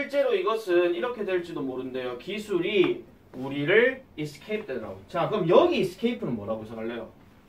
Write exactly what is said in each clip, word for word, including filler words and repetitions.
실제로 이것은 이렇게 될지도 모른대요. 기술이 우리를 escape 되더라고. 자, 그럼 여기 escape는 뭐라고 해석할래요?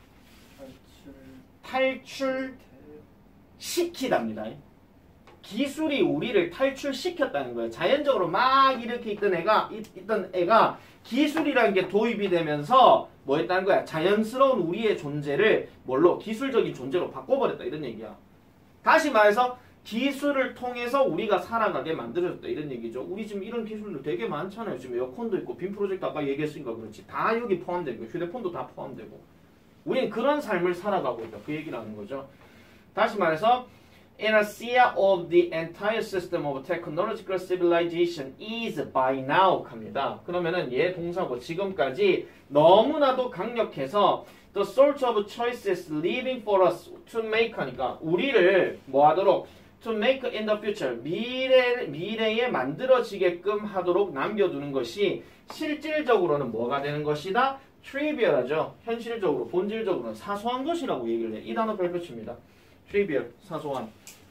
탈출 시키답니다. 기술이 우리를 탈출시켰다는 거예요. 자연적으로 막 이렇게 있던 애가 있던 애가 기술이라는 게 도입이 되면서 뭐 했다는 거야? 자연스러운 우리의 존재를 뭘로? 기술적인 존재로 바꿔버렸다 이런 얘기야. 다시 말해서 기술을 통해서 우리가 살아가게 만들어졌다 이런 얘기죠. 우리 지금 이런 기술들 되게 많잖아요. 지금 에어컨도 있고 빔 프로젝트 아까 얘기했으니까 그렇지. 다 여기 포함되고 휴대폰도 다 포함되고 우리는 그런 삶을 살아가고 있다. 그 얘기를 하는 거죠. 다시 말해서 In a sea of the entire system of technological civilization is by now 합니다. 그러면은 얘 동사고 지금까지 너무나도 강력해서 the sort of choices leaving for us to make 하니까 우리를 뭐 하도록 to make in the future 미래, 미래에 만들어지게끔 하도록 남겨두는 것이 실질적으로는 뭐가 되는 것이다? trivial하죠. 현실적으로 본질적으로는 사소한 것이라고 얘기를 해요. 이 단어 별표칩니다. trivial, 사소한.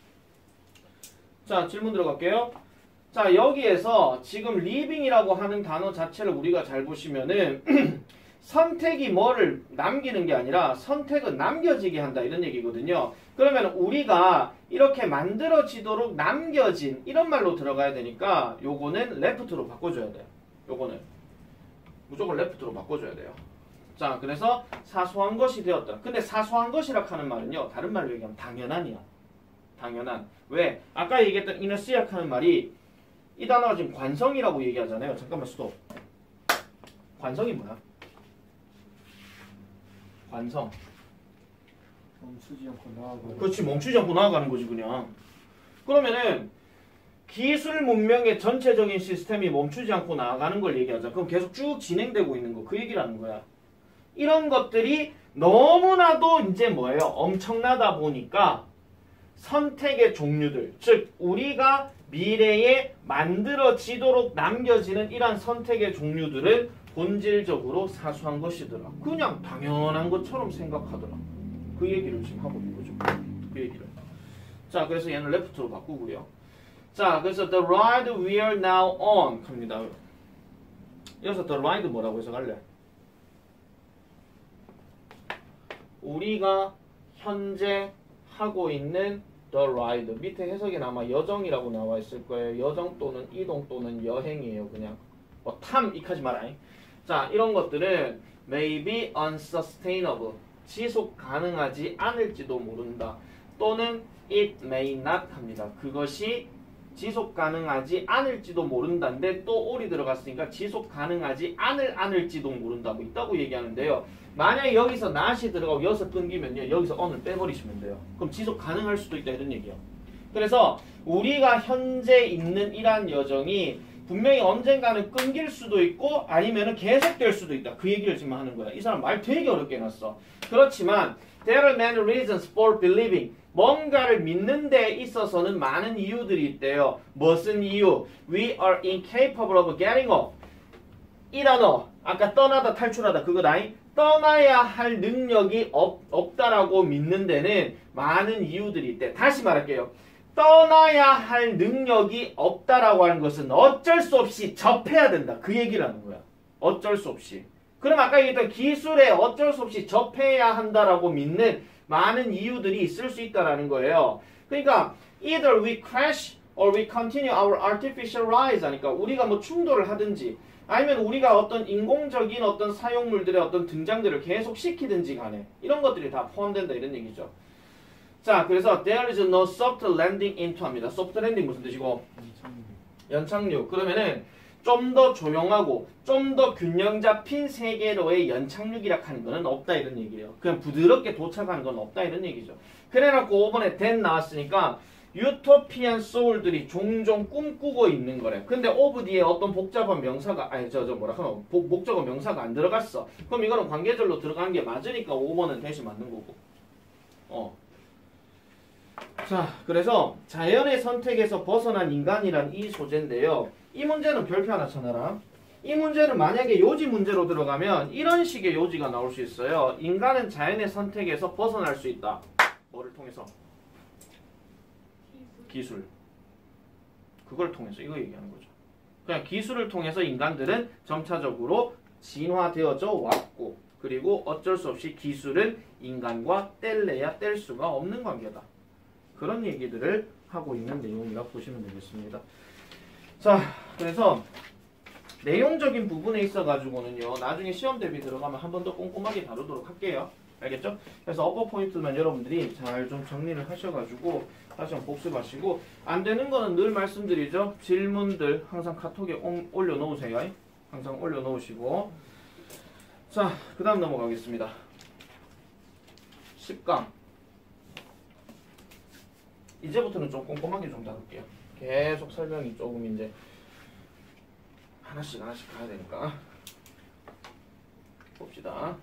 자, 질문 들어갈게요. 자, 여기에서 지금 living이라고 하는 단어 자체를 우리가 잘 보시면은 선택이 뭐를 남기는 게 아니라 선택은 남겨지게 한다 이런 얘기거든요. 그러면 우리가 이렇게 만들어지도록 남겨진 이런 말로 들어가야 되니까 요거는 left로 바꿔줘야 돼요. 요거는 무조건 left로 바꿔줘야 돼요. 자, 그래서 사소한 것이 되었다. 근데 사소한 것이라 하는 말은요. 다른 말로 얘기하면 당연한이야. 당연한. 왜? 아까 얘기했던 이너시약 하는 말이 이 단어가 지금 관성이라고 얘기하잖아요. 잠깐만 스톱. 관성이 뭐야? 관성. 멈추지 않고 나아가는. 그렇지. 멈추지 않고 나아가는 거지 그냥. 그러면은 기술 문명의 전체적인 시스템이 멈추지 않고 나아가는 걸 얘기하자. 그럼 계속 쭉 진행되고 있는 거. 그 얘기를 하는 거야. 이런 것들이 너무나도 이제 뭐예요? 엄청나다 보니까 선택의 종류들, 즉 우리가 미래에 만들어지도록 남겨지는 이러한 선택의 종류들은 본질적으로 사소한 것이더라. 그냥 당연한 것처럼 생각하더라. 그 얘기를 지금 하고 있는 거죠. 그 얘기를. 자, 그래서 얘는 레프트로 바꾸고요. 자, 그래서 the ride we are now on 합니다. 여기서 the ride 뭐라고 해석할래? 우리가 현재 하고 있는 the ride. 밑에 해석이 아마 여정이라고 나와 있을 거예요. 여정 또는 이동 또는 여행이에요. 그냥 뭐 탐 이까지 말아요. 자, 이런 것들은 may be unsustainable. 지속 가능하지 않을지도 모른다. 또는 it may not 합니다. 그것이 지속 가능하지 않을지도 모른다인데 또 올이 들어갔으니까 지속 가능하지 않을 않을지도 모른다고 있다고 얘기하는데요. 만약에 여기서 not이 들어가고 여기서 끊기면요. 여기서 on을 빼버리시면 돼요. 그럼 지속 가능할 수도 있다 이런 얘기예요. 그래서 우리가 현재 있는 이러한 여정이 분명히 언젠가는 끊길 수도 있고 아니면은 계속될 수도 있다. 그 얘기를 지금 하는 거야. 이 사람 말 되게 어렵게 해놨어. 그렇지만 there are many reasons for believing. 뭔가를 믿는 데 있어서는 많은 이유들이 있대요. 무슨 이유? We are incapable of getting off. 이 단어 아까 떠나다 탈출하다 그거다잉. 떠나야 할 능력이 없, 없다라고 믿는 데는 많은 이유들이 있대. 다시 말할게요. 떠나야 할 능력이 없다라고 하는 것은 어쩔 수 없이 접해야 된다. 그 얘기를 하는 거야. 어쩔 수 없이. 그럼 아까 얘기했던 기술에 어쩔 수 없이 접해야 한다라고 믿는 많은 이유들이 있을 수 있다라는 거예요. 그러니까 either we crash or we continue our artificial rise 하니까 우리가 뭐 충돌을 하든지 아니면 우리가 어떤 인공적인 어떤 사용물들의 어떤 등장들을 계속 시키든지 간에 이런 것들이 다 포함된다 이런 얘기죠. 자, 그래서 there is no soft landing into 합니다. soft landing 무슨 뜻이고? 연착륙. 그러면은 좀 더 조용하고 좀 더 균형 잡힌 세계로의 연착륙이라 하는 거는 없다 이런 얘기예요. 그냥 부드럽게 도착하는 건 없다 이런 얘기죠. 그래갖고 오 번에 then 나왔으니까 유토피안 소울들이 종종 꿈꾸고 있는 거래. 근데 오브 뒤에 어떤 복잡한 명사가 아니 저 저 뭐라 하나 목적어 명사가 안 들어갔어. 그럼 이거는 관계절로 들어간 게 맞으니까 오 번은 대신 맞는 거고. 어. 자, 그래서 자연의 선택에서 벗어난 인간이란 이 소재인데요. 이 문제는 별표 하나 쳐놔라. 이 문제는 만약에 요지 문제로 들어가면 이런 식의 요지가 나올 수 있어요. 인간은 자연의 선택에서 벗어날 수 있다. 뭐를 통해서? 기술. 그걸 통해서 이거 얘기하는 거죠. 그냥 기술을 통해서 인간들은 점차적으로 진화되어져 왔고 그리고 어쩔 수 없이 기술은 인간과 뗄래야 뗄 수가 없는 관계다. 그런 얘기들을 하고 있는 내용이라고 보시면 되겠습니다. 자, 그래서 내용적인 부분에 있어가지고는요. 나중에 시험 대비 들어가면 한 번 더 꼼꼼하게 다루도록 할게요. 알겠죠? 그래서 어퍼 포인트만 여러분들이 잘 좀 정리를 하셔가지고 다시 한번 복습하시고 안 되는 거는 늘 말씀드리죠. 질문들 항상 카톡에 올려놓으세요. 항상 올려놓으시고 자, 그 다음 넘어가겠습니다. 십 강 이제부터는 좀 꼼꼼하게 좀 다룰게요. 계속 설명이 조금 이제 하나씩 하나씩 가야 되니까 봅시다.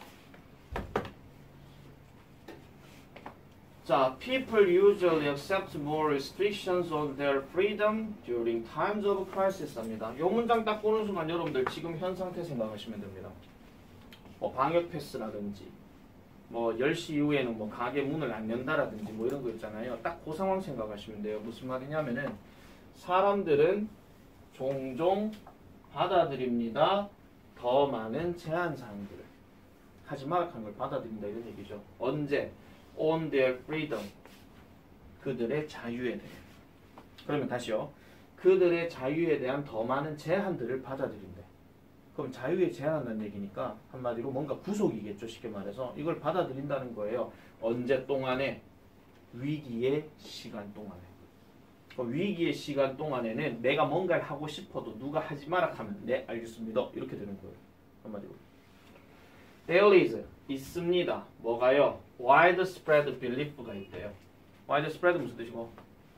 자, people usually accept more restrictions on their freedom during times of crisis 합니다. 이 문장 딱 보는 순간 여러분들 지금 현 상태 생각하시면 됩니다. 뭐 방역 패스라든지 뭐 열 시 이후에는 뭐 가게 문을 안 연다라든지 뭐 이런 거 있잖아요. 딱 그 상황 생각하시면 돼요. 무슨 말이냐면은 사람들은 종종 받아들입니다. 더 많은 제한 사항들을 하지 말라는 걸 받아들인다 이런 얘기죠. 언제? On their freedom. 그들의 자유에 대해. 그러면 다시요. 그들의 자유에 대한 더 많은 제한들을 받아들인대. 그럼 자유에 제한한다는 얘기니까 한마디로 뭔가 구속이겠죠. 쉽게 말해서 이걸 받아들인다는 거예요. 언제 동안에? 위기의 시간 동안에. 그럼 위기의 시간 동안에는 내가 뭔가를 하고 싶어도 누가 하지 마라 하면 네 알겠습니다. 이렇게 되는 거예요. 한마디로. There is 있습니다. 뭐가요? widespread belief가 있대요. widespread 무슨 뜻이고?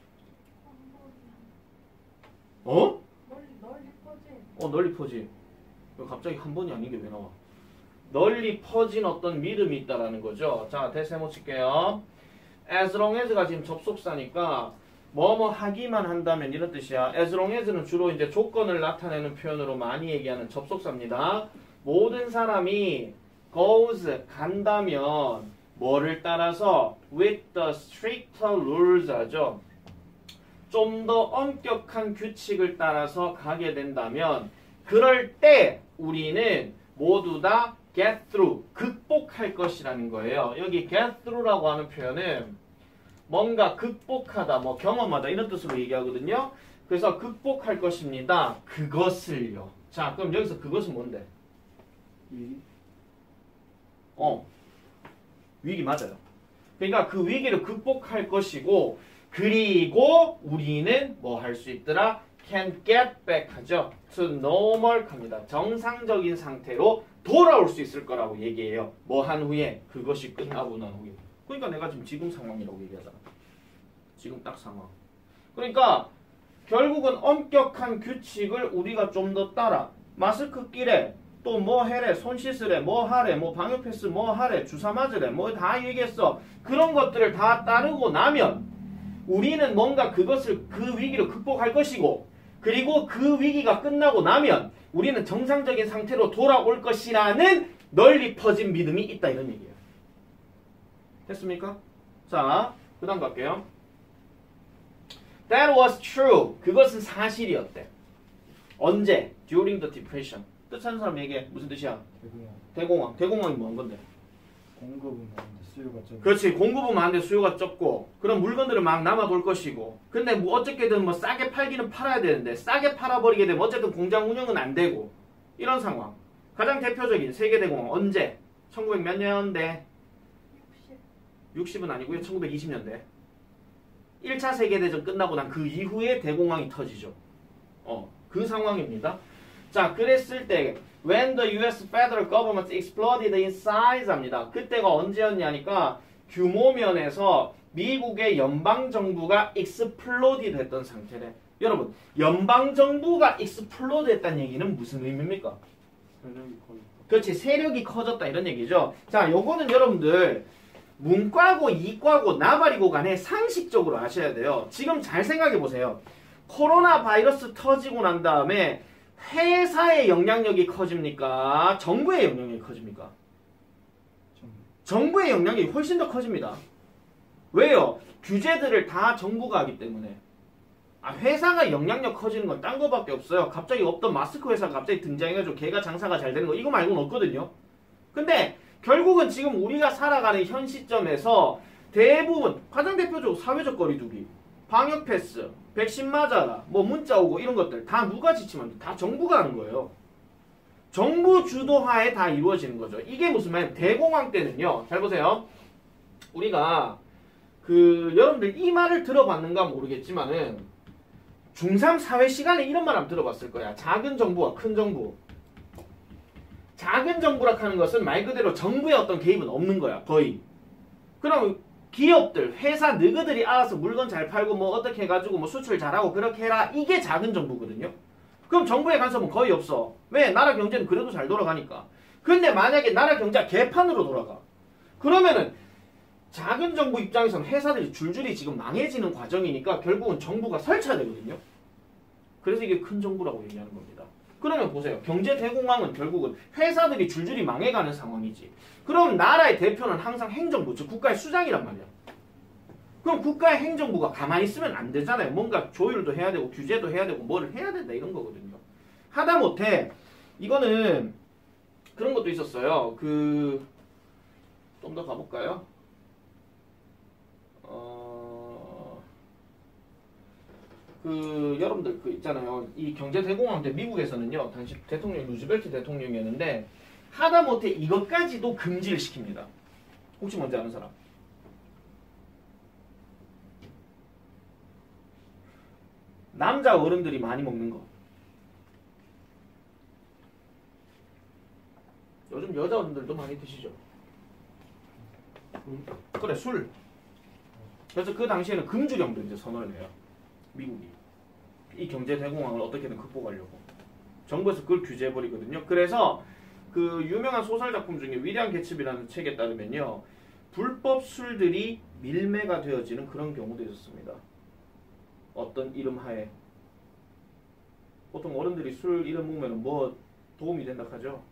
어? 널리, 널리 퍼진. 어 널리 퍼진. 갑자기 한 번이 아닌 게 왜 나와? 널리 퍼진 어떤 믿음이 있다라는 거죠. 자, 대세모 칠게요. as long as가 지금 접속사니까 뭐뭐 하기만 한다면 이런 뜻이야. as long as는 주로 이제 조건을 나타내는 표현으로 많이 얘기하는 접속사입니다. 모든 사람이 goes 간다면 뭐를 따라서 with the stricter rules 하죠. 좀 더 엄격한 규칙을 따라서 가게 된다면 그럴 때 우리는 모두 다 get through, 극복할 것이라는 거예요. 여기 get through라고 하는 표현은 뭔가 극복하다, 뭐 경험하다 이런 뜻으로 얘기하거든요. 그래서 극복할 것입니다. 그것을요. 자, 그럼 여기서 그것은 뭔데? 위기? 어, 위기 맞아요. 그러니까 그 위기를 극복할 것이고 그리고 우리는 뭐 할 수 있더라? can get back 하죠. to normal 합니다. 정상적인 상태로 돌아올 수 있을 거라고 얘기해요. 뭐 한 후에? 그것이 끝나고 난 후에. 그러니까 내가 지금 지금 상황이라고 얘기하잖아. 지금 딱 상황. 그러니까 결국은 엄격한 규칙을 우리가 좀 더 따라 마스크 끼래 또 뭐 해래 손 씻으래 뭐 하래 뭐 방역 패스 뭐 하래 주사 맞으래 뭐 다 얘기했어. 그런 것들을 다 따르고 나면 우리는 뭔가 그것을 그 위기를 극복할 것이고 그리고 그 위기가 끝나고 나면 우리는 정상적인 상태로 돌아올 것이라는 널리 퍼진 믿음이 있다 이런 얘기예요. 됐습니까? 자, 그 다음 갈게요. That was true. 그것은 사실이었대. 언제? During the depression. 뜻하는 사람 얘기해. 무슨 뜻이야? 대공황. 대공황. 대공황이 뭐한 건데? 공급은 많은데 수요가 좀. 그렇지. 공급은 많은데 수요가 적고 그런 물건들은 막 남아돌 것이고 근데 뭐 어떻게든 뭐 싸게 팔기는 팔아야 되는데 싸게 팔아버리게 되면 어쨌든 공장 운영은 안 되고 이런 상황. 가장 대표적인 세계대공황 언제? 천구백 몇 년대? 육십은 아니고요. 천구백이십 년대. 일 차 세계대전 끝나고 난 그 이후에 대공황이 터지죠. 어, 그 상황입니다. 자, 그랬을 때 when the U S federal government exploded in size 합니다. 그때가 언제였냐니까 규모 면에서 미국의 연방정부가 explode 했던 상태래. 여러분, 연방정부가 explode 했다는 얘기는 무슨 의미입니까? 세력이 거의. 그렇지, 세력이 커졌다 이런 얘기죠. 자, 요거는 여러분들 문과고 이과고 나발이고 간에 상식적으로 아셔야 돼요. 지금 잘 생각해 보세요. 코로나 바이러스 터지고 난 다음에 회사의 영향력이 커집니까? 정부의 영향력이 커집니까? 정부. 정부의 영향력이 훨씬 더 커집니다. 왜요? 규제들을 다 정부가 하기 때문에. 아, 회사가 영향력 커지는 건 딴 거밖에 없어요. 갑자기 없던 마스크 회사가 갑자기 등장해가지고 걔가 장사가 잘 되는 거 이거 말고는 없거든요. 근데 결국은 지금 우리가 살아가는 현 시점에서 대부분 가장 대표적으로 사회적 거리두기, 방역 패스, 백신 맞아라, 뭐 문자 오고 이런 것들 다 누가 지침합니까? 다 정부가 하는 거예요. 정부 주도하에 다 이루어지는 거죠. 이게 무슨 말이냐면 대공황 때는요. 잘 보세요. 우리가 그 여러분들 이 말을 들어봤는가 모르겠지만은 중삼 사회 시간에 이런 말 한번 들어봤을 거야. 작은 정부와 큰 정부. 작은 정부라 하는 것은 말 그대로 정부의 어떤 개입은 없는 거야. 거의. 그럼 기업들, 회사 너희들이 알아서 물건 잘 팔고 뭐 어떻게 해가지고 뭐 수출 잘하고 그렇게 해라. 이게 작은 정부거든요. 그럼 정부의 간섭은 거의 없어. 왜? 나라 경제는 그래도 잘 돌아가니까. 근데 만약에 나라 경제가 개판으로 돌아가. 그러면은 작은 정부 입장에서는 회사들이 줄줄이 지금 망해지는 과정이니까 결국은 정부가 설쳐야 되거든요. 그래서 이게 큰 정부라고 얘기하는 겁니다. 그러면 보세요. 경제 대공황은 결국은 회사들이 줄줄이 망해가는 상황이지. 그럼 나라의 대표는 항상 행정부, 즉 국가의 수장이란 말이야. 그럼 국가의 행정부가 가만히 있으면 안 되잖아요. 뭔가 조율도 해야 되고 규제도 해야 되고 뭐를 해야 된다 이런 거거든요. 하다못해 이거는 그런 것도 있었어요. 그 좀 더 가볼까요? 어... 그 여러분들 그 있잖아요. 이 경제 대공황 때 미국에서는요. 당시 대통령 루즈벨트 대통령이었는데 하다못해 이것까지도 금지를 시킵니다. 혹시 뭔지 아는 사람? 남자 어른들이 많이 먹는 거. 요즘 여자 어른들도 많이 드시죠? 그래, 술. 그래서 그 당시에는 금주령도 이제 선언을 해요. 미국이. 이 경제 대공황을 어떻게든 극복하려고. 정부에서 그걸 규제해버리거든요. 그래서 그 유명한 소설작품 중에 위대한 개츠비라는 책에 따르면요. 불법 술들이 밀매가 되어지는 그런 경우도 있었습니다. 어떤 이름 하에. 보통 어른들이 술 이름 먹으면 뭐 도움이 된다 하죠?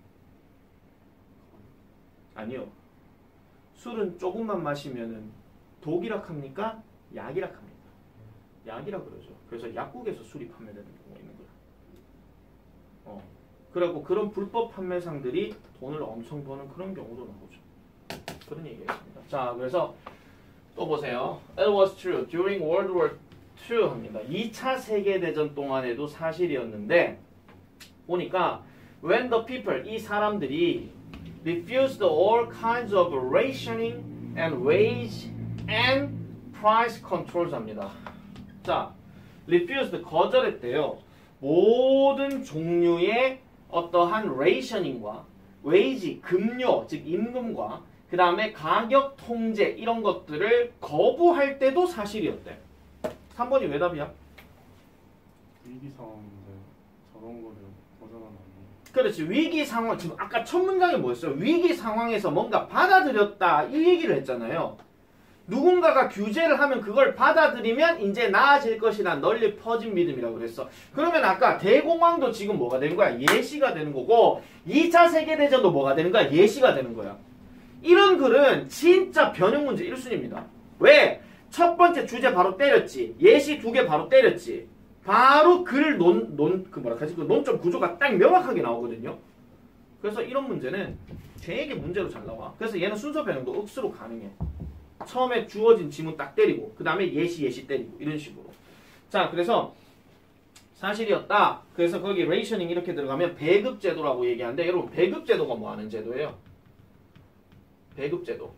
아니요. 술은 조금만 마시면은 독이라 합니까? 약이라 합니다. 약이라 그러죠. 그래서 약국에서 술이 판매되는 경우가 있는 거야. 어. 그리고 그런 불법 판매상들이 돈을 엄청 버는 그런 경우도 나오죠. 그런 얘기였습니다. 자, 그래서 또 보세요. It was true during World War 투 합니다. 이 차 세계대전 동안에도 사실이었는데 보니까 when the people, 이 사람들이 refused all kinds of rationing and wage and price controls 합니다. 자, refused 거절했대요. 모든 종류의 어떠한 rationing과 wage, 급료, 즉 임금과 그 다음에 가격 통제 이런 것들을 거부할 때도 사실이었대. 삼 번이 왜 답이야? 위기 상황인데 저런 거를 거절하면 안 돼. 그렇지. 위기 상황. 지금 아까 첫 문장이 뭐였어요? 위기 상황에서 뭔가 받아들였다 이 얘기를 했잖아요. 누군가가 규제를 하면 그걸 받아들이면 이제 나아질 것이란 널리 퍼진 믿음이라고 그랬어. 그러면 아까 대공황도 지금 뭐가 되는 거야? 예시가 되는 거고 이 차 세계대전도 뭐가 되는 거야? 예시가 되는 거야. 이런 글은 진짜 변형 문제 일 순위입니다. 왜? 첫 번째 주제 바로 때렸지. 예시 두 개 바로 때렸지. 바로 글 논, 논, 그 뭐라 하지? 그 논점 구조가 딱 명확하게 나오거든요. 그래서 이런 문제는 되게 문제로 잘 나와. 그래서 얘는 순서 변형도 억수로 가능해. 처음에 주어진 지문 딱 때리고, 그 다음에 예시, 예시 때리고, 이런 식으로. 자, 그래서 사실이었다. 그래서 거기 레이셔닝 이렇게 들어가면 배급제도라고 얘기하는데, 여러분, 배급제도가 뭐 하는 제도예요? 배급제도.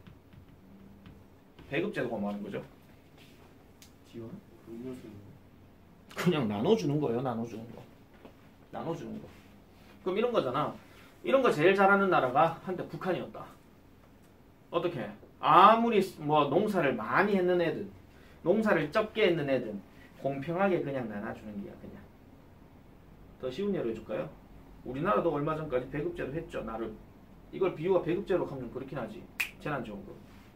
배급제도가 뭐 하는 거죠? 지원? 음료수. 그냥 나눠주는 거예요. 나눠주는 거. 나눠주는 거. 그럼 이런 거잖아. 이런 거 제일 잘하는 나라가 한때 북한이었다. 어떻게? 아무리 뭐 농사를 많이 했는 애든 농사를 적게 했는 애든 공평하게 그냥 나눠주는 게야. 그냥. 더 쉬운 예로 해줄까요? 우리나라도 얼마 전까지 배급제도 했죠. 나를. 이걸 비유가 배급제로 하면 그렇긴 하지. 재난지원금.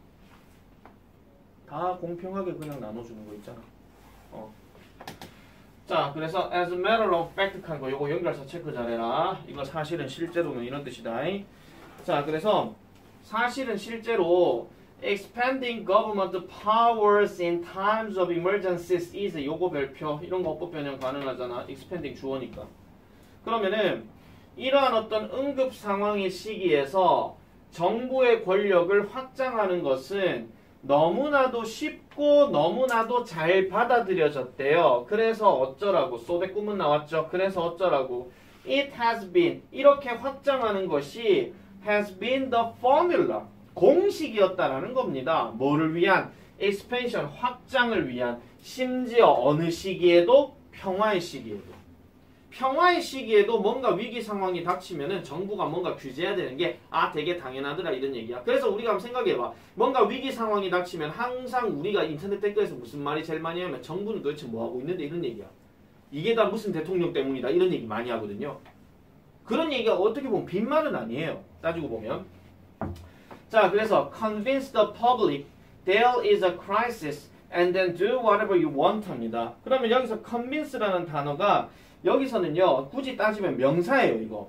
다 공평하게 그냥 나눠주는 거 있잖아. 어. 자, 그래서 as a matter of fact 하는 거 요거 연결해서 체크 잘해라. 이거 사실은 실제로는 이런 뜻이다. 자, 그래서 사실은 실제로 expanding government powers in times of emergencies is 요거 별표 이런 거 어법 변형 가능하잖아. expanding 주어니까. 그러면은 이러한 어떤 응급 상황의 시기에서 정부의 권력을 확장하는 것은 너무나도 쉽고 너무나도 잘 받아들여졌대요. 그래서 어쩌라고 소대 꿈은 나왔죠. 그래서 어쩌라고 it has been 이렇게 확장하는 것이 has been the formula 공식이었다라는 겁니다. 뭐를 위한? expansion 확장을 위한 심지어 어느 시기에도 평화의 시기에도 평화의 시기에도 뭔가 위기 상황이 닥치면은 정부가 뭔가 규제해야 되는 게 아 되게 당연하더라 이런 얘기야. 그래서 우리가 한번 생각해봐. 뭔가 위기 상황이 닥치면 항상 우리가 인터넷 댓글에서 무슨 말이 제일 많이 하면 정부는 도대체 뭐 하고 있는데 이런 얘기야. 이게 다 무슨 대통령 때문이다 이런 얘기 많이 하거든요. 그런 얘기가 어떻게 보면 빈말은 아니에요. 따지고 보면. 자, 그래서 convince the public there is a crisis and then do whatever you want 합니다. 그러면 여기서 convince라는 단어가 여기서는요 굳이 따지면 명사예요. 이거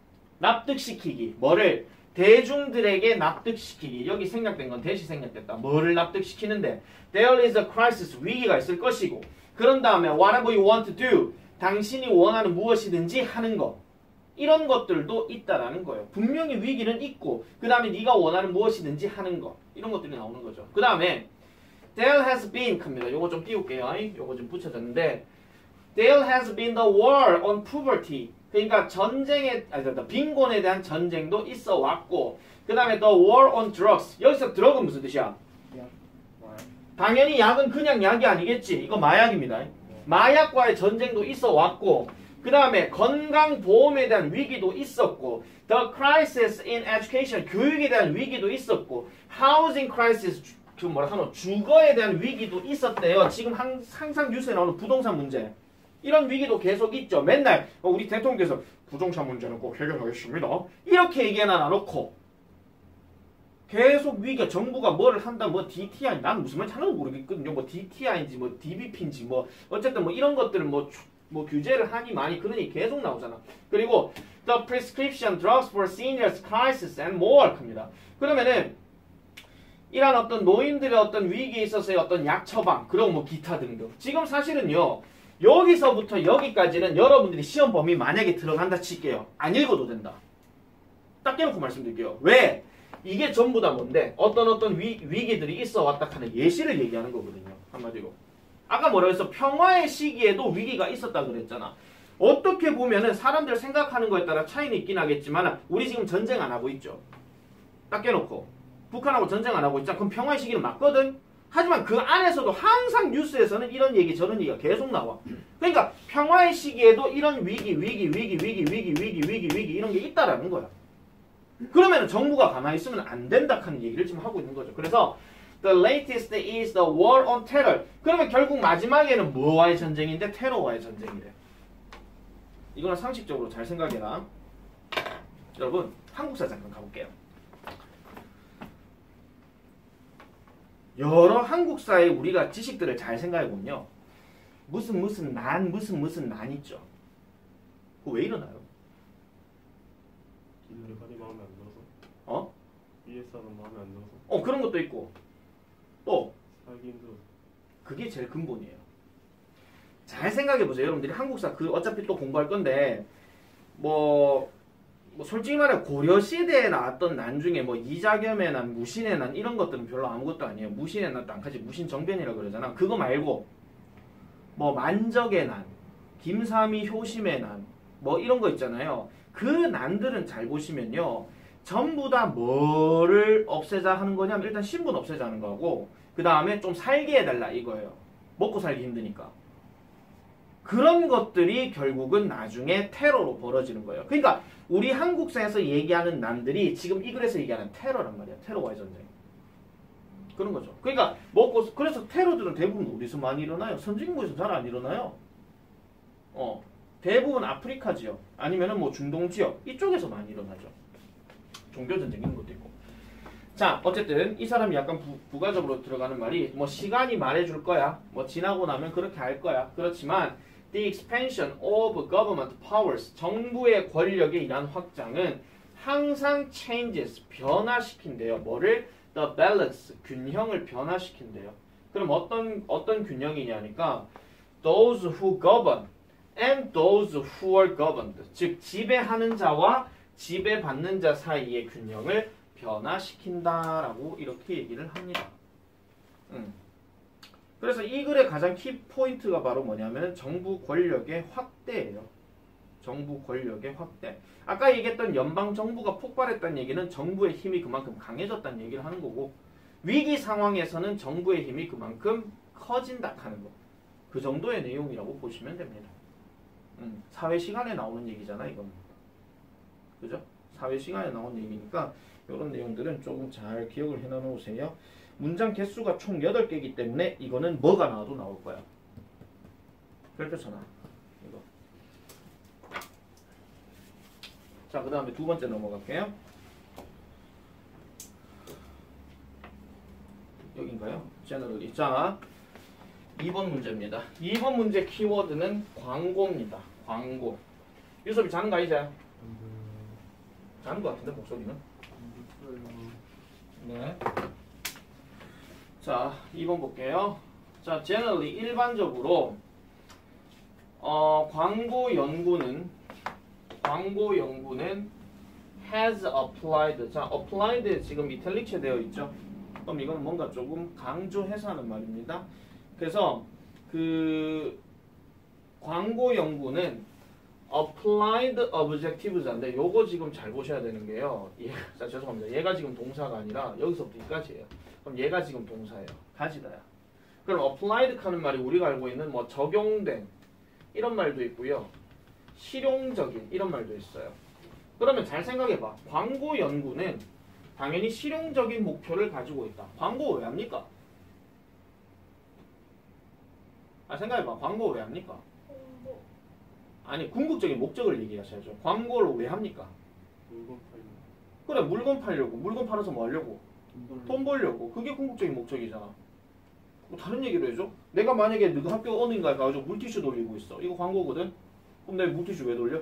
납득시키기. 뭐를? 대중들에게 납득시키기. 여기 생략된 건 대시 생략됐다. 뭐를 납득시키는데 there is a crisis 위기가 있을 것이고 그런 다음에 whatever you want to do 당신이 원하는 무엇이든지 하는 것 이런 것들도 있다라는 거예요. 분명히 위기는 있고 그 다음에 네가 원하는 무엇이든지 하는 것 이런 것들이 나오는 거죠. 그 다음에 there has been 큽니다. 요거 좀 띄울게요. 요거 좀 붙여졌는데 there has been the war on poverty 그러니까 전쟁에 아니 빈곤에 대한 전쟁도 있어 왔고 그 다음에 the war on drugs 여기서 drug은 무슨 뜻이야? 당연히 약은 그냥 약이 아니겠지. 이거 마약입니다. 마약과의 전쟁도 있어 왔고 그 다음에 건강보험에 대한 위기도 있었고 the crisis in education 교육에 대한 위기도 있었고 housing crisis 그 뭐라 하노 주거에 대한 위기도 있었대요. 지금 항, 항상 뉴스에 나오는 부동산 문제 이런 위기도 계속 있죠. 맨날 우리 대통령께서 부동산 문제는 꼭 해결하겠습니다 이렇게 얘기해놔 놔놓고 계속 위기가 정부가 뭐를 한다 뭐 디티아이 난 무슨 말인지 하나도 모르겠거든요. 뭐 디티아이인지 뭐 디비피인지 뭐 어쨌든 뭐 이런 것들을 뭐, 뭐 규제를 하니 많이 그러니 계속 나오잖아. 그리고 the prescription drugs for seniors crisis and more 합니다. 그러면은 이런 어떤 노인들의 어떤 위기에 있어서의 어떤 약 처방 그리고 뭐 기타 등등 지금 사실은요 여기서부터 여기까지는 여러분들이 시험 범위 만약에 들어간다 칠게요. 안 읽어도 된다. 딱 깨놓고 말씀드릴게요. 왜? 이게 전부 다 뭔데? 어떤 어떤 위, 위기들이 있어 왔다 하는 예시를 얘기하는 거거든요. 한마디로. 아까 뭐라 했어? 평화의 시기에도 위기가 있었다 그랬잖아. 어떻게 보면은 사람들 생각하는 거에 따라 차이는 있긴 하겠지만 우리 지금 전쟁 안 하고 있죠. 딱 깨놓고. 북한하고 전쟁 안 하고 있잖아. 그럼 평화의 시기는 맞거든? 하지만 그 안에서도 항상 뉴스에서는 이런 얘기 저런 얘기가 계속 나와. 그러니까 평화의 시기에도 이런 위기 위기 위기 위기 위기 위기 위기 위기 이런 게 있다라는 거야. 그러면 정부가 가만히 있으면 안 된다 하는 얘기를 지금 하고 있는 거죠. 그래서 the latest is the war on terror. 그러면 결국 마지막에는 뭐와의 전쟁인데 테러와의 전쟁이래. 이거는 상식적으로 잘 생각해라. 여러분 한국사 잠깐 가볼게요. 여러 한국사의 우리가 지식들을 잘 생각해보면요. 무슨 무슨 난 무슨 무슨 난 있죠. 그거 왜 일어나요? 일본이 마음에 안 들어서 어? 이에스아는 마음에 안 들어서 어 그런 것도 있고 또 살기 힘들어서 그게 제일 근본이에요. 잘 생각해보세요. 여러분들이 한국사 그 어차피 또 공부할 건데 뭐, 뭐 솔직히 말해 고려시대에 나왔던 난 중에 뭐 이자겸의 난, 무신의 난 이런 것들은 별로 아무것도 아니에요. 무신의 난도 안 가지. 무신정변이라 그러잖아. 그거 말고 뭐 만적의 난, 김삼이 효심의 난 뭐 이런 거 있잖아요. 그 난들은 잘 보시면요. 전부 다 뭐를 없애자 하는 거냐면 일단 신분 없애자 하는 거고 그 다음에 좀 살게 해달라 이거예요. 먹고 살기 힘드니까. 그런 것들이 결국은 나중에 테러로 벌어지는 거예요. 그러니까 우리 한국사에서 얘기하는 난들이 지금 이 글에서 얘기하는 테러란 말이야. 테러와의 전쟁. 그런 거죠. 그러니까 먹고 그래서 테러들은 대부분 어디서 많이 일어나요? 선진국에서 잘 안 일어나요. 어. 대부분 아프리카 지역 아니면은 뭐 중동 지역 이쪽에서 많이 일어나죠. 종교 전쟁 이런 것도 있고. 자, 어쨌든 이 사람이 약간 부, 부가적으로 들어가는 말이 뭐 시간이 말해줄 거야. 뭐 지나고 나면 그렇게 할 거야. 그렇지만 the expansion of government powers 정부의 권력의 이러한 확장은 항상 changes, 변화시킨대요. 뭐를? The balance, 균형을 변화시킨대요. 그럼 어떤 어떤 균형이냐니까 those who govern and those who are governed. 즉 지배하는 자와 지배받는 자 사이의 균형을 변화시킨다라고 이렇게 얘기를 합니다. 음. 그래서 이 글의 가장 키 포인트가 바로 뭐냐면 정부 권력의 확대예요. 정부 권력의 확대. 아까 얘기했던 연방 정부가 폭발했다는 얘기는 정부의 힘이 그만큼 강해졌다는 얘기를 하는 거고 위기 상황에서는 정부의 힘이 그만큼 커진다 하는 거. 그 정도의 내용이라고 보시면 됩니다. 음, 사회 시간에 나오는 얘기잖아 이건. 그죠? 사회 시간에 나오는 얘기니까 이런 내용들은 조금 잘 기억을 해놔 놓으세요. 문장 개수가 총 여덟 개이기 때문에 이거는 뭐가 나와도 나올 거야. 별표쳐놔. 이거. 자, 그 다음에 두 번째 넘어갈게요. 여긴가요? 제너럴리. 자, 이 번 문제입니다. 이 번 문제 키워드는 광고입니다. 광고. 유섭이 자는 거 아니지? 자는 거 같은데 목소리는? 네. 자, 이 번 볼게요. 자, generally 일반적으로 어, 광고 연구는 광고 연구는 has applied. 자, applied 지금 이탈릭체 되어 있죠. 그럼 이건 뭔가 조금 강조해서 하는 말입니다. 그래서 그 광고 연구는 applied objectives인데 요거 지금 잘 보셔야 되는 게요. 얘, 자, 죄송합니다. 얘가 지금 동사가 아니라 여기서부터 여기까지예요. 그럼 얘가 지금 동사예요. 가지다야. 그럼 applied 하는 말이 우리가 알고 있는 뭐 적용된 이런 말도 있고요. 실용적인 이런 말도 있어요. 그러면 잘 생각해봐. 광고 연구는 당연히 실용적인 목표를 가지고 있다. 광고 왜 합니까? 아, 생각해봐. 광고 왜 합니까? 홍보. 아니, 궁극적인 목적을 얘기하셔야죠. 광고를 왜 합니까? 물건 팔고. 그래, 물건 팔려고. 물건 팔아서 뭐 하려고? 돈 벌려고. 그게 궁극적인 목적이잖아. 뭐 다른 얘기로 해줘? 내가 만약에 너가 학교 어딘가에 가가지고 물티슈 돌리고 있어. 이거 광고거든? 그럼 내가 물티슈 왜 돌려?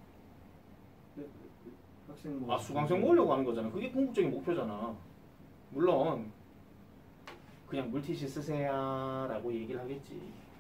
학생 모 아, 수강생 모으려고 하는 거잖아. 그게 궁극적인 목표잖아. 물론 그냥 물티슈 쓰세요 라고 얘기를 하겠지.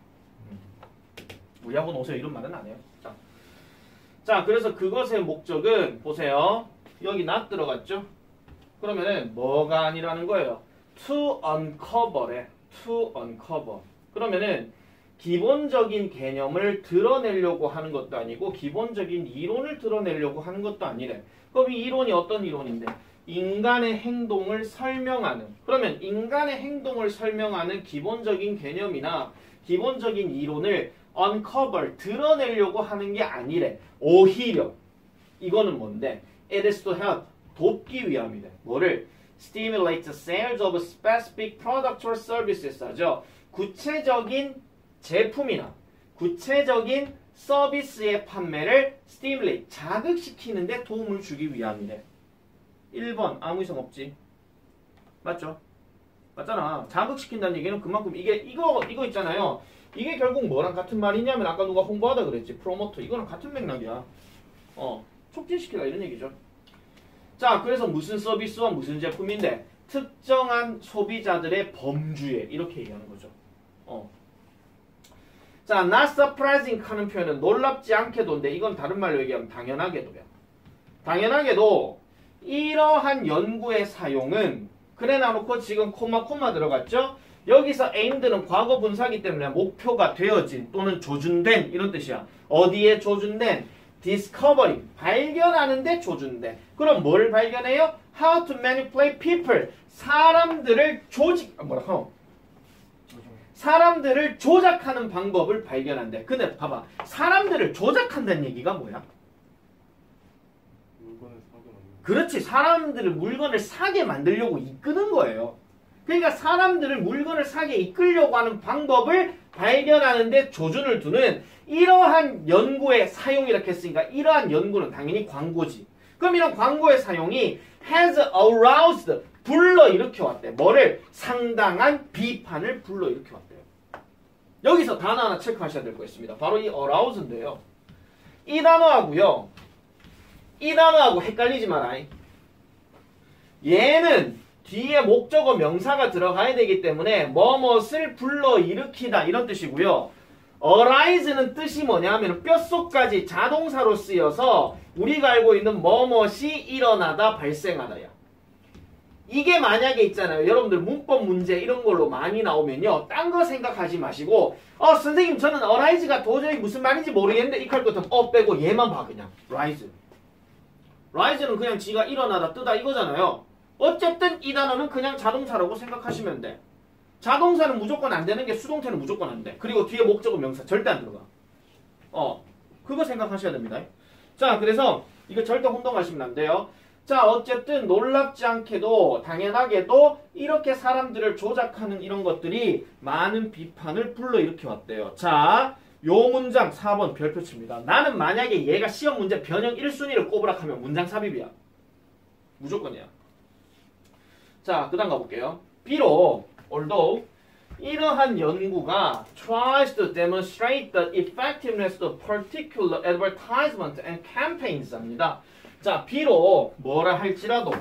우리 학원 오세요 이런 말은 안 해요. 자, 자 그래서 그것의 목적은 보세요. 여기 not 들어갔죠? 그러면은 뭐가 아니라는 거예요? To uncover래. To uncover. 그러면은 기본적인 개념을 드러내려고 하는 것도 아니고 기본적인 이론을 드러내려고 하는 것도 아니래. 그럼 이 이론이 어떤 이론인데? 인간의 행동을 설명하는. 그러면 인간의 행동을 설명하는 기본적인 개념이나 기본적인 이론을 uncover, 드러내려고 하는 게 아니래. 오히려 이거는 뭔데? It is to help, 돕기 위함이래. 뭐를? Stimulate the sales of specific products or services 하죠. 구체적인 제품이나 구체적인 서비스의 판매를 stimulate, 자극시키는 데 도움을 주기 위함이래. 일 번 아무 이상 없지. 맞죠? 맞잖아. 자극시킨다는 얘기는 그만큼 이게 이거 이거 있잖아요. 이게 결국 뭐랑 같은 말이냐면 아까 누가 홍보하다 그랬지. 프로모터. 이거랑 같은 맥락이야. 어, 촉진시키다 이런 얘기죠. 자, 그래서 무슨 서비스와 무슨 제품인데 특정한 소비자들의 범주에 이렇게 얘기하는 거죠. 어. 자, not surprising 하는 표현은 놀랍지 않게도인데 이건 다른 말로 얘기하면 당연하게도요. 당연하게도 이러한 연구의 사용은 그래 놔놓고 지금 코마 코마 들어갔죠? 여기서 aimed는 과거 분사기 때문에 목표가 되어진 또는 조준된 이런 뜻이야. 어디에 조준된? discovering, 발견하는 데 조준된. 그럼 뭘 발견해요? How to manipulate people, 사람들을 조직, 아, 뭐라 하노? 사람들을 조작하는 방법을 발견한대. 근데 봐봐, 사람들을 조작한다는 얘기가 뭐야? 물건을 사게 만드는. 그렇지, 사람들을 물건을 사게 만들려고 이끄는 거예요. 그러니까 사람들을 물건을 사게 이끌려고 하는 방법을 발견하는데 조준을 두는 이러한 연구의 사용이라고 했으니까 이러한 연구는 당연히 광고지. 그럼 이런 광고의 사용이 has aroused, 불러일으켜 왔대. 뭐를? 상당한 비판을 불러일으켜 왔대요. 여기서 단어 하나 체크하셔야 될 거 있습니다. 바로 이 arouse인데요. 이 단어하고요. 이 단어하고 헷갈리지 마라. 얘는 뒤에 목적어 명사가 들어가야 되기 때문에 뭐뭇을 불러일으키다 이런 뜻이고요. arise는 뜻이 뭐냐면 뼛속까지 자동사로 쓰여서 우리가 알고 있는 뭐뭇이 일어나다 발생하다야. 이게 만약에 있잖아요. 여러분들 문법 문제 이런 걸로 많이 나오면요. 딴 거 생각하지 마시고 어 선생님 저는 arise가 도저히 무슨 말인지 모르겠는데 이할 것 같으면 어 빼고 얘만 봐 그냥. rise. rise는 그냥 지가 일어나다 뜨다 이거잖아요. 어쨌든 이 단어는 그냥 자동사라고 생각하시면 돼. 자동사는 무조건 안 되는 게 수동태는 무조건 안 돼. 그리고 뒤에 목적어 명사 절대 안 들어가. 어, 그거 생각하셔야 됩니다. 자, 그래서 이거 절대 혼동하시면 안 돼요. 자, 어쨌든 놀랍지 않게도 당연하게도 이렇게 사람들을 조작하는 이런 것들이 많은 비판을 불러일으켜 왔대요. 자, 요 문장 사 번 별표 칩니다. 나는 만약에 얘가 시험 문제 변형 일 순위를 꼽으라 하면 문장 삽입이야. 무조건이야. 자, 그 다음 가볼게요. 비록, although, 이러한 연구가 tries to demonstrate the effectiveness of particular advertisement and campaigns 합니다. 자, 비록 뭐라 할지라도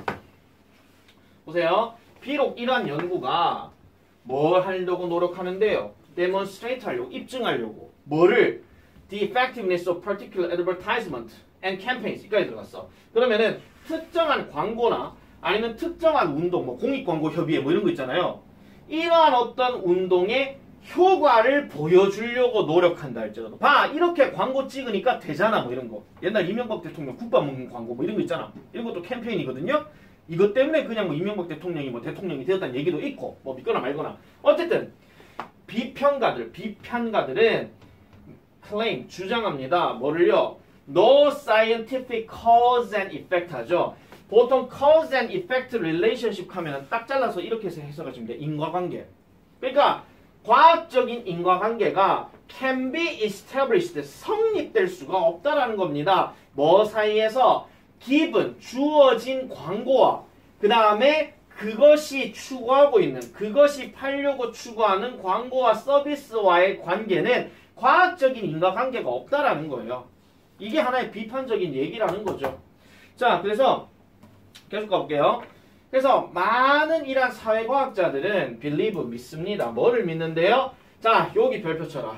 보세요. 비록 이러한 연구가 뭘 하려고 노력하는데요. demonstrate 하려고, 입증하려고. 뭐를? the effectiveness of particular advertisement and campaigns. 이까지 들어갔어. 그러면은 특정한 광고나 아니면 특정한 운동, 뭐 공익광고협의회 뭐 이런 거 있잖아요. 이러한 어떤 운동의 효과를 보여주려고 노력한다 할지라도 봐 이렇게 광고 찍으니까 되잖아 뭐 이런 거. 옛날 이명박 대통령 국밥 먹는 광고 뭐 이런 거 있잖아. 이런 것도 캠페인이거든요. 이것 때문에 그냥 뭐 이명박 대통령이 뭐 대통령이 되었다는 얘기도 있고 뭐 믿거나 말거나. 어쨌든 비평가들, 비판가들은 claim, 주장합니다. 뭐를요? No scientific cause and effect 하죠. 보통 cause and effect relationship 하면 딱 잘라서 이렇게 해서 해석하시면 돼요. 인과관계. 그러니까 과학적인 인과관계가 can be established, 성립될 수가 없다라는 겁니다. 뭐 사이에서? given, 주어진 광고와 그 다음에 그것이 추구하고 있는, 그것이 팔려고 추구하는 광고와 서비스와의 관계는 과학적인 인과관계가 없다라는 거예요. 이게 하나의 비판적인 얘기라는 거죠. 자, 그래서 계속 가볼게요. 그래서 많은 이러한 사회과학자들은 believe, 믿습니다. 뭐를 믿는데요? 자, 여기 별표 쳐라.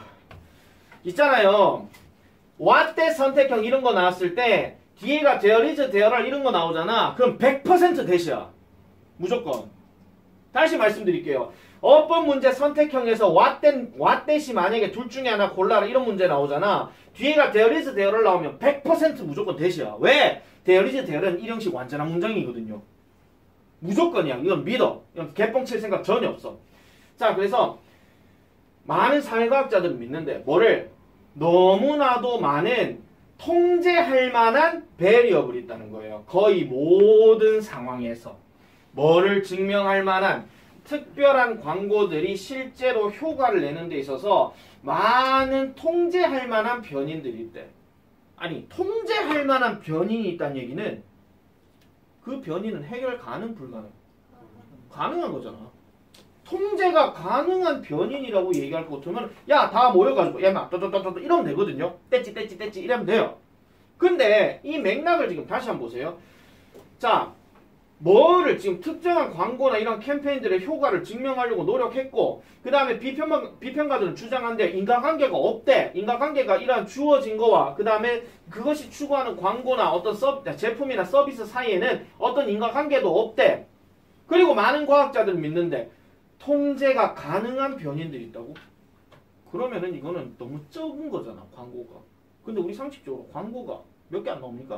있잖아요. what 대 선택형 이런 거 나왔을 때 뒤에가 there is, there are 이런 거 나오잖아. 그럼 백 퍼센트 대시야. 무조건. 다시 말씀드릴게요. 어법 문제 선택형에서 what 대, what 대시 만약에 둘 중에 하나 골라라 이런 문제 나오잖아. 뒤에가 there is, there are 나오면 백 퍼센트 무조건 대시야. 왜? there is, there는 일형식 완전한 문장이거든요. 무조건이야. 이건 믿어. 이건 개뻥칠 생각 전혀 없어. 자, 그래서 많은 사회과학자들은 믿는데 뭐를? 너무나도 많은 통제할 만한 베리어블이 있다는 거예요. 거의 모든 상황에서 뭐를 증명할 만한 특별한 광고들이 실제로 효과를 내는 데 있어서 많은 통제할 만한 변인들이 있대. 아니, 통제할 만한 변인이 있다는 얘기는 그 변이는 해결 가능, 불가능? 가능한 거잖아. 통제가 가능한 변인이라고 얘기할 것 같으면 야, 다 모여가지고 얘만 또또또또 이러면 되거든요. 떼찌 떼찌 떼찌 이러면 돼요. 근데 이 맥락을 지금 다시 한번 보세요. 자, 뭐를 지금 특정한 광고나 이런 캠페인들의 효과를 증명하려고 노력했고 그 다음에 비평가, 비평가들은 주장한데 인과관계가 없대. 인과관계가 이러한 주어진 거와 그 다음에 그것이 추구하는 광고나 어떤 서, 제품이나 서비스 사이에는 어떤 인과관계도 없대. 그리고 많은 과학자들은 믿는데 통제가 가능한 변인들이 있다고? 그러면은 이거는 너무 적은 거잖아, 광고가. 근데 우리 상식적으로 광고가 몇 개 안 나옵니까?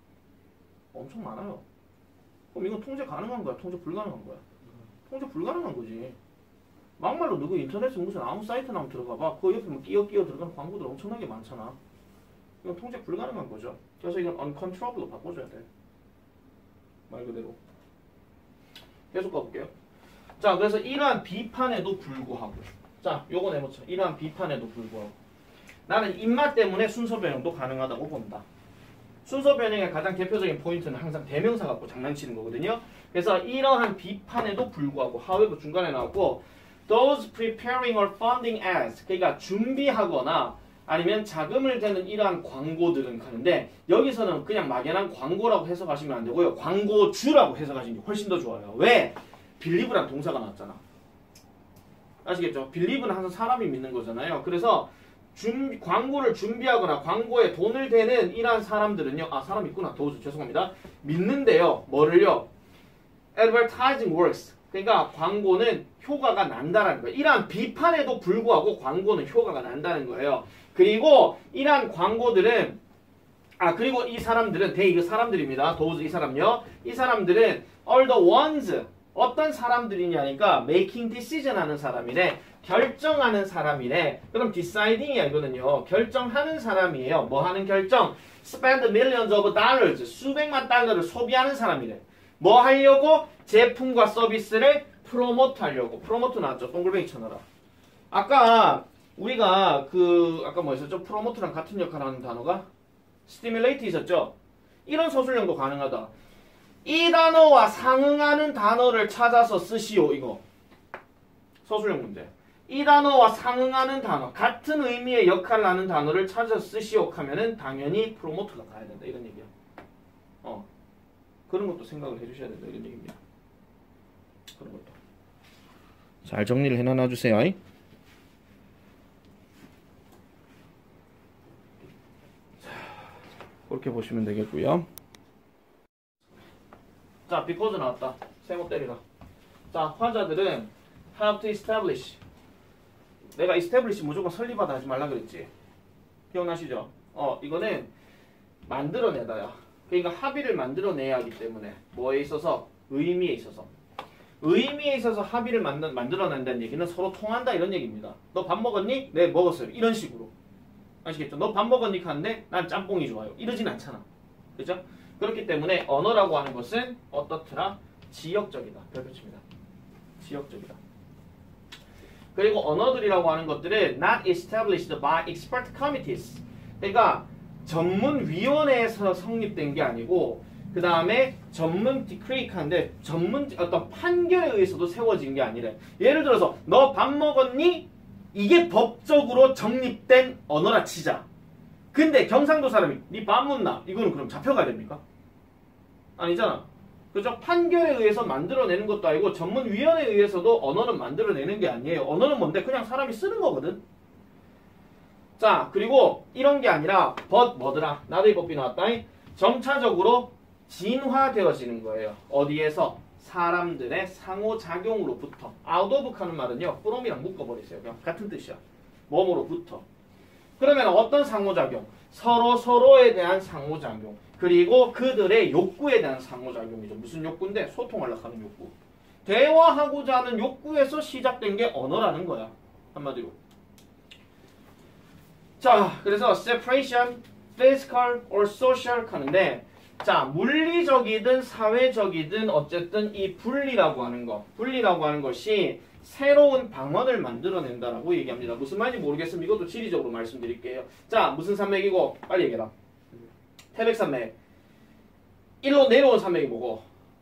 엄청 많아요. 그럼 이건 통제 가능한 거야? 통제 불가능한 거야? 통제 불가능한 거지. 막말로 누구 인터넷에 무슨 아무 사이트나 한번 들어가 봐. 그 옆에 뭐 끼어 끼어 들어가는 광고들 엄청나게 많잖아. 이건 통제 불가능한 거죠. 그래서 이건 uncontrollable로 바꿔줘야 돼. 말 그대로. 계속 가볼게요. 자, 그래서 이러한 비판에도 불구하고 자, 요거 내놓자. 이러한 비판에도 불구하고 나는 입맛 때문에 순서 변형도 가능하다고 본다. 순서 변형의 가장 대표적인 포인트는 항상 대명사 갖고 장난치는 거거든요. 그래서 이러한 비판에도 불구하고 however 중간에 나왔고 those preparing or funding as 그러니까 준비하거나 아니면 자금을 대는 이러한 광고들은 가는데 여기서는 그냥 막연한 광고라고 해석하시면 안 되고요. 광고주라고 해석하시는 게 훨씬 더 좋아요. 왜? 빌리브란 동사가 나왔잖아. 아시겠죠? 빌리브는 항상 사람이 믿는 거잖아요. 그래서 준, 광고를 준비하거나 광고에 돈을 대는 이러한 사람들은요. 아 사람 있구나. 도우즈 죄송합니다. 믿는데요. 뭐를요? Advertising works. 그러니까 광고는 효과가 난다라는 거예요. 이러한 비판에도 불구하고 광고는 효과가 난다는 거예요. 그리고 이러한 광고들은 아 그리고 이 사람들은 대 이거 사람들입니다. 도우즈 이 사람요. 이 사람들은 all the ones 어떤 사람들이냐니까 making decision 하는 사람이래. 결정하는 사람이래. 그럼 deciding이야 이거는요. 결정하는 사람이에요. 뭐 하는 결정? spend millions of dollars 수백만 달러를 소비하는 사람이래. 뭐 하려고? 제품과 서비스를 프로모트 하려고. 프로모트 나왔죠. 동글뱅이 쳐놔라. 아까 우리가 그 아까 뭐 있었죠? 프로모트랑 같은 역할을 하는 단어가 stimulate 있었죠? 이런 서술형도 가능하다. 이 단어와 상응하는 단어를 찾아서 쓰시오. 이거 서술형 문제. 이 단어와 상응하는 단어 같은 의미의 역할을 하는 단어를 찾아서 쓰시오 하면은 당연히 프로모트가 가야 된다. 이런 얘기야. 어 그런 것도 생각을 해주셔야 된다. 이런 얘기입니다. 그런 것도 잘 정리를 해놔 주세요. 그렇게 보시면 되겠고요. 자, because 나왔다. 세모 때리라. 자, 화자들은 have to establish. 내가 establish 무조건 설립하다 하지 말라 그랬지. 기억나시죠? 어, 이거는 만들어내다야. 그러니까 합의를 만들어내야 하기 때문에 뭐에 있어서? 의미에 있어서. 의미에 있어서 합의를 만들, 만들어낸다는 얘기는 서로 통한다 이런 얘기입니다. 너 밥 먹었니? 네, 먹었어요. 이런 식으로. 아시겠죠? 너 밥 먹었니? 하는데 난 짬뽕이 좋아요. 이러진 않잖아. 그죠? 그렇기 때문에 언어라고 하는 것은 어떻더라? 지역적이다. 별표칩니다. 지역적이다. 그리고 언어들이라고 하는 것들은 not established by expert committees. 그러니까 전문위원회에서 성립된 게 아니고 그 다음에 전문 디크레이크한데 전문 어떤 판결에 의해서도 세워진 게 아니래. 예를 들어서 너 밥 먹었니? 이게 법적으로 정립된 언어라 치자. 근데 경상도 사람이 니 밥 묻나? 이거는 그럼 잡혀가야 됩니까? 아니잖아. 그죠? 판결에 의해서 만들어내는 것도 아니고 전문위원회에 의해서도 언어는 만들어내는 게 아니에요. 언어는 뭔데? 그냥 사람이 쓰는 거거든. 자, 그리고 이런 게 아니라 but 뭐더라? 나도 이 법이 나왔다. 점차적으로 진화되어지는 거예요. 어디에서? 사람들의 상호작용으로부터. out of 하는 말은요. from이랑 묶어버리세요. 그냥 같은 뜻이야. 뭐뭐로부터. 그러면 어떤 상호작용? 서로 서로에 대한 상호작용. 그리고 그들의 욕구에 대한 상호작용이죠. 무슨 욕구인데? 소통하려고 하는 욕구. 대화하고자 하는 욕구에서 시작된 게 언어라는 거야. 한마디로. 자, 그래서 separation, physical or social 하는데 자, 물리적이든 사회적이든 어쨌든 이 분리라고 하는 거, 분리라고 하는 것이 새로운 방언을 만들어낸다라고 얘기합니다. 무슨 말인지 모르겠으면 이것도 지리적으로 말씀드릴게요. 자, 무슨 산맥이고? 빨리 얘기해라. 태백산맥. 일로 내려온 산맥이 뭐고?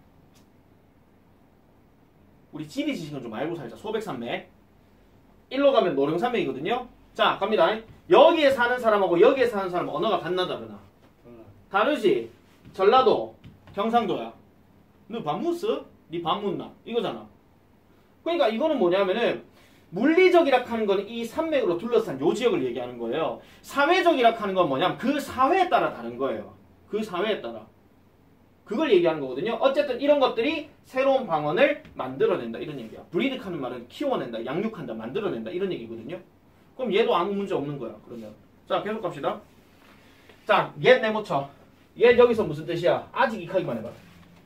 우리 지리 지식은 좀 알고 살자. 소백산맥. 일로 가면 노령산맥이거든요. 자, 갑니다. 여기에 사는 사람하고 여기에 사는 사람 언어가 같나 다르나? 다르지? 전라도, 경상도야. 너 밥 묻어? 니 밥 묻나? 이거잖아. 그러니까 이거는 뭐냐면은 물리적이라 하는 건 이 산맥으로 둘러싼 요 지역을 얘기하는 거예요. 사회적이라 하는 건 뭐냐면 그 사회에 따라 다른 거예요. 그 사회에 따라. 그걸 얘기하는 거거든요. 어쨌든 이런 것들이 새로운 방언을 만들어낸다 이런 얘기야. 브리드 하는 말은 키워낸다, 양육한다, 만들어낸다 이런 얘기거든요. 그럼 얘도 아무 문제 없는 거야. 그러면 자 계속 갑시다. 자, 옛 네모쳐. 옛 여기서 무슨 뜻이야? 아직 익하기만 해봐.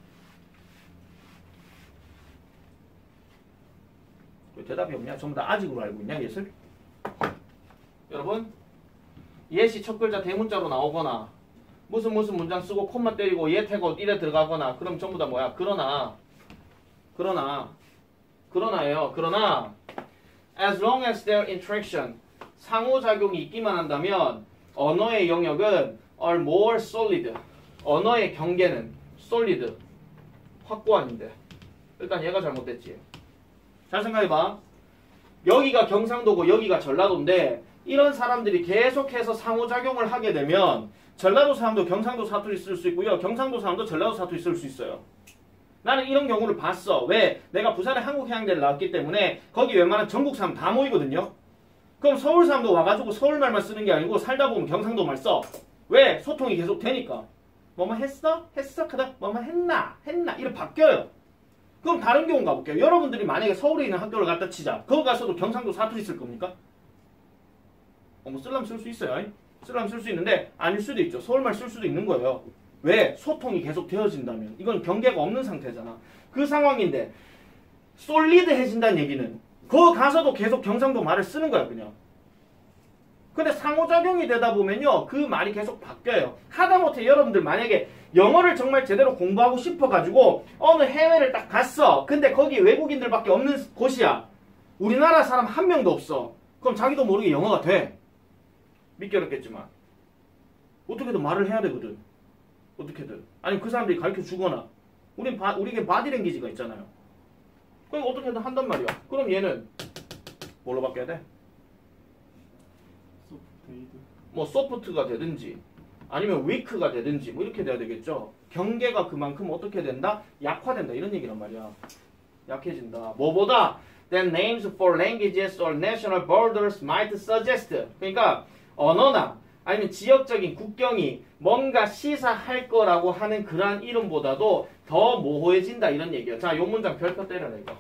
왜 대답이 없냐? 전부 다 아직으로 알고 있냐? 옛을? 여러분 옛이 첫 글자 대문자로 나오거나 무슨 무슨 문장 쓰고 콤마 때리고 옛 해고 이래 들어가거나 그럼 전부 다 뭐야? 그러나 그러나 그러나예요. 그러나 as long as their interaction 상호작용이 있기만 한다면 언어의 영역은 are more solid. 언어의 경계는 solid. 확고한인데. 일단 얘가 잘못됐지. 잘 생각해봐. 여기가 경상도고 여기가 전라도인데 이런 사람들이 계속해서 상호작용을 하게 되면 전라도 사람도 경상도 사투리 쓸 수 있고요. 경상도 사람도 전라도 사투리 쓸 수 있어요. 나는 이런 경우를 봤어. 왜? 내가 부산에 한국해양대를 나왔기 때문에 거기 웬만한 전국 사람 다 모이거든요. 그럼 서울 사람도 와가지고 서울말만 쓰는 게 아니고 살다 보면 경상도말 써. 왜? 소통이 계속 되니까. 뭐뭐 했어? 했어? 하다 뭐뭐 했나? 했나? 이렇게 바뀌어요. 그럼 다른 경우 가볼게요. 여러분들이 만약에 서울에 있는 학교를 갖다 치자. 거기 가서도 경상도 사투리 쓸 겁니까? 어, 뭐 쓰려면 쓸 수 있어요. 쓰려면 쓸 수 있는데 아닐 수도 있죠. 서울말 쓸 수도 있는 거예요. 왜? 소통이 계속 되어진다면. 이건 경계가 없는 상태잖아. 그 상황인데 솔리드해진다는 얘기는 거기 가서도 계속 경상도 말을 쓰는 거야 그냥. 근데 상호작용이 되다 보면요. 그 말이 계속 바뀌어요. 하다못해 여러분들 만약에 영어를 정말 제대로 공부하고 싶어가지고 어느 해외를 딱 갔어. 근데 거기 외국인들밖에 없는 곳이야. 우리나라 사람 한 명도 없어. 그럼 자기도 모르게 영어가 돼. 믿기 어렵겠지만 어떻게든 말을 해야 되거든. 어떻게든. 아니면 그 사람들이 가르쳐 주거나. 우린 바, 우리에게 바디랭귀지가 있잖아요. 그럼 어떻게든 한단 말이야. 그럼 얘는 뭘로 바뀌어야 돼? 뭐 소프트가 되든지 아니면 위크가 되든지 뭐 이렇게 돼야 되겠죠. 경계가 그만큼 어떻게 된다? 약화된다 이런 얘기란 말이야. 약해진다. 뭐보다 than names for languages or national borders might suggest. 그러니까 언어나 아니면 지역적인 국경이 뭔가 시사할 거라고 하는 그러한 이름보다도 더 모호해진다 이런 얘기야. 자, 요 문장 별표 때려라 이거.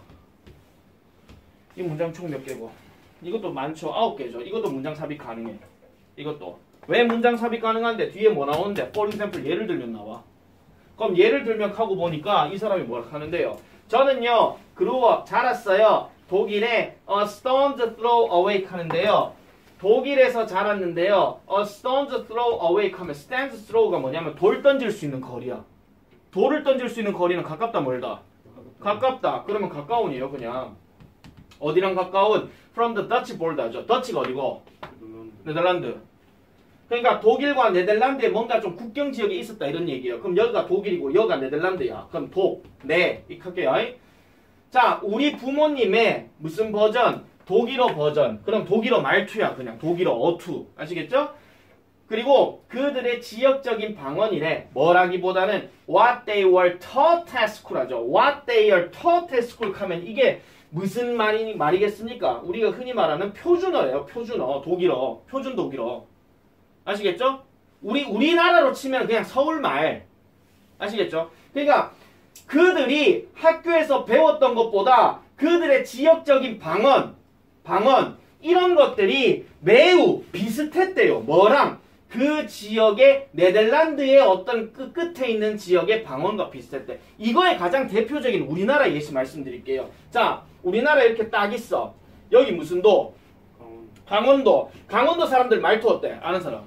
이 문장 총 몇 개고? 이것도 많죠. 아홉 개죠. 이것도 문장 삽입 가능해. 이것도. 왜 문장 삽입 가능한데 뒤에 뭐 나오는데? for example 예를 들면 나와. 그럼 예를 들면 하고 보니까 이 사람이 뭐라 하는데요. 저는요. 그루어 자랐어요. 독일에 a stone's throw away 하는데요. 독일에서 자랐는데요. a stone's throw away 하면 stands throw가 뭐냐면 돌 던질 수 있는 거리야. 돌을 던질 수 있는 거리는 가깝다 멀다? 가깝다. 그러면 가까운이에요 그냥. 어디랑 가까운? From the Dutch border죠. 더치가 어디고? 네덜란드. 그러니까 독일과 네덜란드에 뭔가 좀 국경 지역에 있었다 이런 얘기예요. 그럼 여기가 독일이고 여기가 네덜란드야. 그럼 독, 네 이렇게 할게요. 자, 우리 부모님의 무슨 버전? 독일어 버전. 그럼 독일어 말투야 그냥. 독일어 어투. 아시겠죠? 그리고 그들의 지역적인 방언이래. 뭐라기보다는 what they were taught at school 하죠. what they are taught at school 하면 이게 무슨 말이, 말이겠습니까? 우리가 흔히 말하는 표준어예요. 표준어. 독일어. 표준 독일어. 아시겠죠? 우리, 우리나라로 치면 그냥 서울말. 아시겠죠? 그러니까 그들이 학교에서 배웠던 것보다 그들의 지역적인 방언, 방언, 이런 것들이 매우 비슷했대요. 뭐랑? 그 지역의 네덜란드의 어떤 끝, 끝에 있는 지역의 방언과 비슷했대. 이거의 가장 대표적인 우리나라 예시 말씀드릴게요. 자, 우리나라 이렇게 딱 있어. 여기 무슨 도? 강원도. 강원도 사람들 말투 어때? 아는 사람?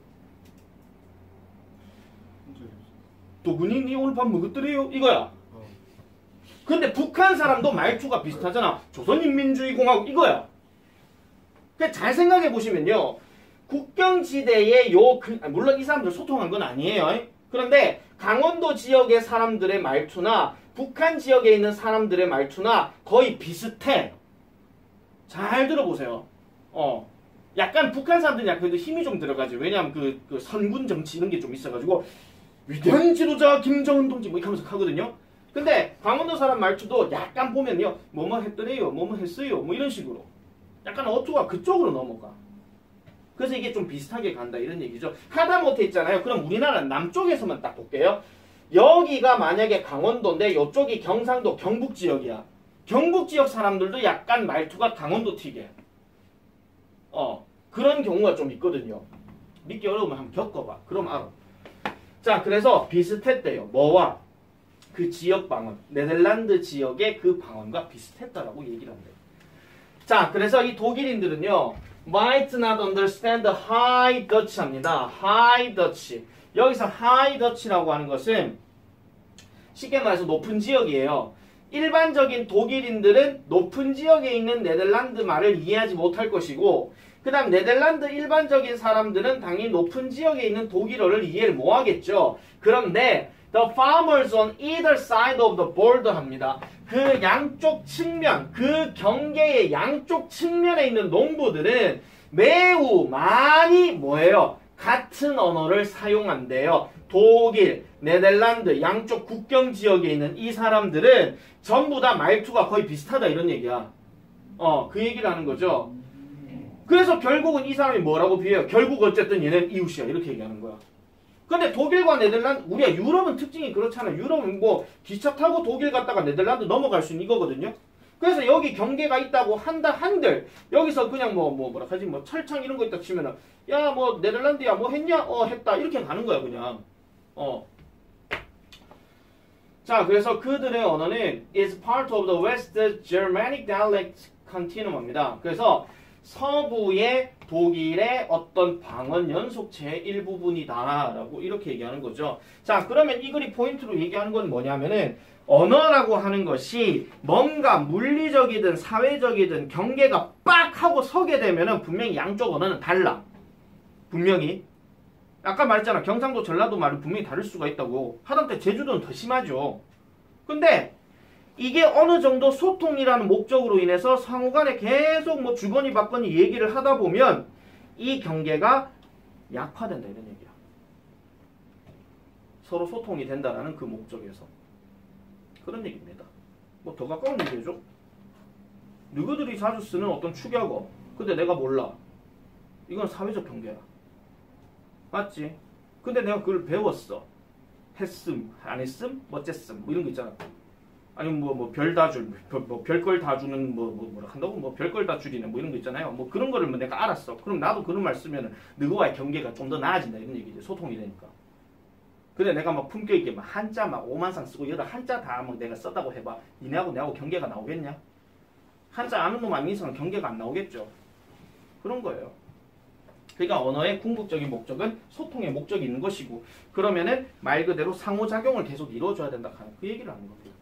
도군이 니 오늘 밥 먹었더래요? 이거야. 근데 북한 사람도 말투가 비슷하잖아. 조선인민주의공화국 이거야. 그러니까 잘 생각해 보시면요. 국경지대의 요, 그, 물론 이 사람들 소통한 건 아니에요. 그런데 강원도 지역의 사람들의 말투나 북한 지역에 있는 사람들의 말투나 거의 비슷해. 잘 들어보세요. 어. 약간 북한 사람들이 약간 그래도 힘이 좀 들어가지. 왜냐하면 그, 그 선군 정치 이런 게 좀 있어가지고 위대한 지도자 김정은 동지 뭐 이렇게 하면서 하거든요. 근데 강원도 사람 말투도 약간 보면요. 뭐뭐 했더래요. 뭐뭐 했어요. 뭐 이런 식으로. 약간 어투가 그쪽으로 넘어가. 그래서 이게 좀 비슷하게 간다 이런 얘기죠. 하다못해 있잖아요. 그럼 우리나라 남쪽에서만 딱 볼게요. 여기가 만약에 강원도인데 이쪽이 경상도 경북 지역이야. 경북 지역 사람들도 약간 말투가 강원도 튀게. 어 그런 경우가 좀 있거든요. 믿기 어려우면 한번 겪어봐. 그럼 알아. 자, 그래서 비슷했대요. 뭐와? 그 지역 방언. 네덜란드 지역의 그 방언과 비슷했다라고 얘기를 한대요. 자, 그래서 이 독일인들은요. might not understand the high Dutch 합니다. high Dutch. 여기서 high Dutch라고 하는 것은 쉽게 말해서 높은 지역이에요. 일반적인 독일인들은 높은 지역에 있는 네덜란드 말을 이해하지 못할 것이고 그 다음 네덜란드 일반적인 사람들은 당연히 높은 지역에 있는 독일어를 이해를 못하겠죠. 그런데 the farmers on either side of the border 합니다. 그 양쪽 측면, 그 경계의 양쪽 측면에 있는 농부들은 매우 많이 뭐예요? 같은 언어를 사용한대요. 독일, 네덜란드 양쪽 국경 지역에 있는 이 사람들은 전부 다 말투가 거의 비슷하다 이런 얘기야. 어, 그 얘기를 하는 거죠. 그래서 결국은 이 사람이 뭐라고 비해요? 결국 어쨌든 얘는 이웃이야 이렇게 얘기하는 거야. 근데 독일과 네덜란드, 우리가 유럽은 특징이 그렇잖아요. 유럽은 뭐 기차 타고 독일 갔다가 네덜란드 넘어갈 수 있는 이거거든요. 그래서 여기 경계가 있다고 한다 한들 여기서 그냥 뭐 뭐 뭐라 하지 뭐 철창 이런 거 있다 치면은 야 뭐 네덜란드야 뭐 했냐? 어 했다 이렇게 가는 거야 그냥. 어. 자 그래서 그들의 언어는 is part of the West Germanic dialect continuum입니다. 그래서 서부의 독일의 어떤 방언 연속체의 일부분이다라고 이렇게 얘기하는 거죠. 자 그러면 이 글이 포인트로 얘기하는 건 뭐냐면은 언어라고 하는 것이 뭔가 물리적이든 사회적이든 경계가 빡 하고 서게 되면은 분명히 양쪽 언어는 달라. 분명히. 아까 말했잖아. 경상도 전라도 말은 분명히 다를 수가 있다고. 하다못해 제주도는 더 심하죠. 근데 이게 어느 정도 소통이라는 목적으로 인해서 상호간에 계속 뭐 주거니 받거니 얘기를 하다 보면 이 경계가 약화된다 이런 얘기야. 서로 소통이 된다라는 그 목적에서. 그런 얘기입니다. 뭐 더 가까운 얘기죠. 너희들이 자주 쓰는 어떤 축약어. 근데 내가 몰라. 이건 사회적 경계야. 맞지? 근데 내가 그걸 배웠어. 했음, 안 했음, 어쨌음 뭐 이런 거 있잖아. 아니면 뭐 뭐 별 다 줄, 뭐 별걸 다 주는 뭐, 뭐 뭐라 한다고 뭐 별걸 다 줄이네 뭐 이런 거 있잖아요. 뭐 그런 거를 뭐 내가 알았어. 그럼 나도 그런 말 쓰면은 너와의 경계가 좀 더 나아진다 이런 얘기지. 소통이 되니까. 근데 내가 막 품격 있게 막 한자 막 오만상 쓰고 여기다 한자 다 막 내가 썼다고 해봐. 니네하고 내하고 경계가 나오겠냐? 한자 아는 놈 아닌 이상은 경계가 안 나오겠죠. 그런 거예요. 그러니까 언어의 궁극적인 목적은 소통의 목적이 있는 것이고 그러면은 말 그대로 상호작용을 계속 이루어줘야 된다 하는 그 얘기를 하는 겁니다.